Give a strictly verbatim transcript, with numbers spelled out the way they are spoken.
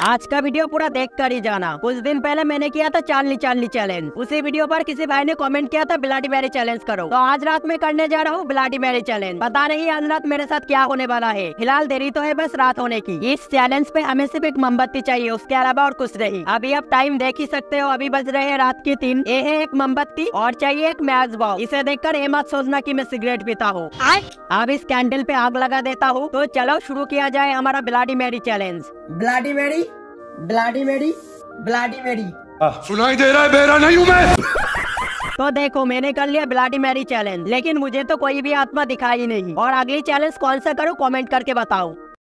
आज का वीडियो पूरा देख कर ही जाना। कुछ दिन पहले मैंने किया था चार्ली चार्ली चैलेंज। उसी वीडियो पर किसी भाई ने कमेंट किया था ब्लडी मैरी चैलेंज करो, तो आज रात में करने जा रहा हूँ ब्लडी मैरी चैलेंज। पता नहीं आज रात मेरे साथ क्या होने वाला है। फिलहाल देरी तो है बस रात होने की। इस चैलेंज पे हमें सिर्फ एक मोमबत्ती चाहिए, उसके अलावा और कुछ नहीं। अभी आप टाइम देख ही सकते हो, अभी बज रहे हैं रात की तीन। ये है एक मोमबत्ती और चाहिए एक मैच बॉक्स। इसे देखकर ये मत सोचना कि मैं सिगरेट पीता हूँ। अब इस कैंडल पे आग लगा देता हूँ। तो चलो शुरू किया जाए हमारा bloody Mary challenge. Bloody Mary, bloody Mary, bloody Mary. सुनाई दे रहा है, बेरा नहीं हूँ मैं। तो देखो मैंने कर लिया ब्लडी मैरी चैलेंज, लेकिन मुझे तो कोई भी आत्मा दिखाई नहीं। और अगली चैलेंज कौन सा करूँ कमेंट करके बताओ।